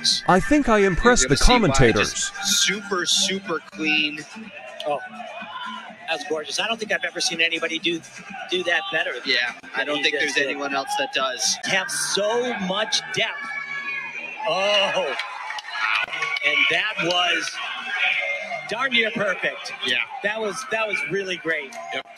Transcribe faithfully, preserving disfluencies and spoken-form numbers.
six. I think I impressed the commentators. Super, super clean. Oh, that's gorgeous. I don't think I've ever seen anybody do do that better. Yeah, I don't think there's did. anyone else that does. Have so much depth. Oh, and that was darn near perfect. Yeah, that was that was really great. Yep.